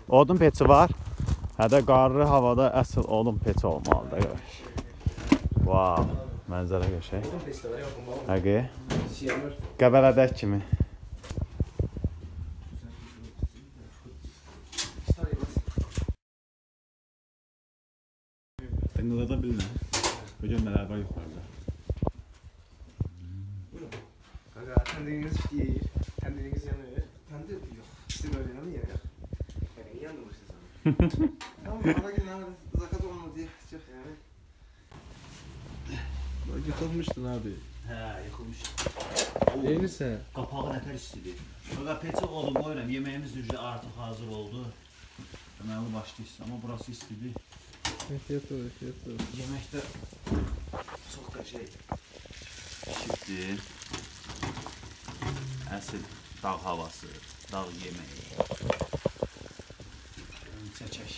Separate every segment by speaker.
Speaker 1: Odun peçi var. Hədə qarlı havada əsl odun peçi olmalıdır. Wow, mənzərə qəşəng. Həqiqi. Qəbələdək kimi. Tıngılada bilmə. Bugün nələr var yuxarıda.
Speaker 2: Qaqa, təndiriniz deyir. Təndiriniz yanır. Təndir yox. Sizin öyle yanır ya. Yəni yanmırsınız ama. Tamam, ana günler zakat olmadı diye. Yani.
Speaker 3: Yıkılmıştın abi.
Speaker 4: Hə, yıkılmışdı.
Speaker 3: Yenirsən.
Speaker 4: Qapağı nətər istidir. Qaqa, peçi odun qoyuram. Yeməyimiz üzrə artıq hazır oldu. Deməli başlayırız. Amma burası istidir.
Speaker 3: Ehtiyat ol, ehtiyat ol.
Speaker 4: Yeməkdə çox qəşəng şifdir. Əsl dağ havası, dağ yeməyi. Çəkək.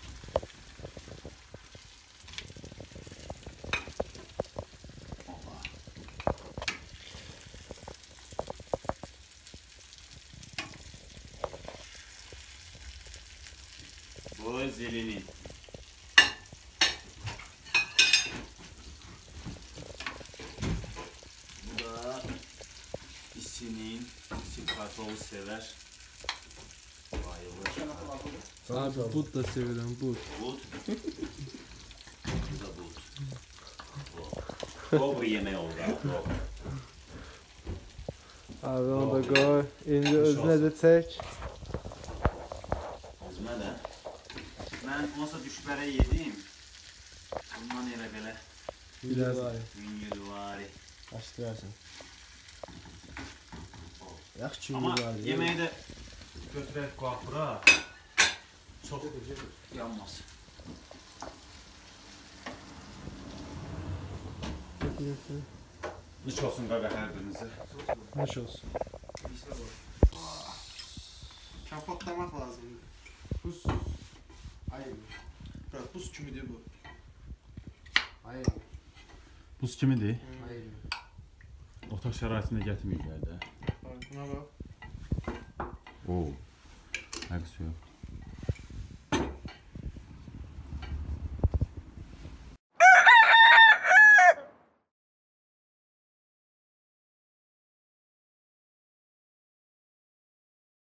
Speaker 4: Bu zeleni. Kartolu sever. Bayılır.
Speaker 3: Abi bud da seviyorum, bud.
Speaker 4: Bud. Bu da bud. Dobro yemək oldu.
Speaker 3: Abi onu da qoy. İndi özünə də çək.
Speaker 4: Özümə də. Mən olsa düşbərə yedim. Bundan elə belə. Yüngülvari.
Speaker 3: Başlayarsın. Yaxşı
Speaker 4: Amma
Speaker 3: var.
Speaker 4: yeməyi də götürək qoyaq bura. Çox yanmasın. Nuş olsun qaqa hər birinizə.
Speaker 3: Nuş olsun.
Speaker 2: Kapatlamak lazım. Buz. Hayır. Bırak, buz kimidir bu. Hayır.
Speaker 1: Buz kimidir?
Speaker 2: Hayır.
Speaker 1: Otaq şəraitində gətirməyiblər də.
Speaker 2: Buna bak.
Speaker 1: Oo. Həqiqisi yox.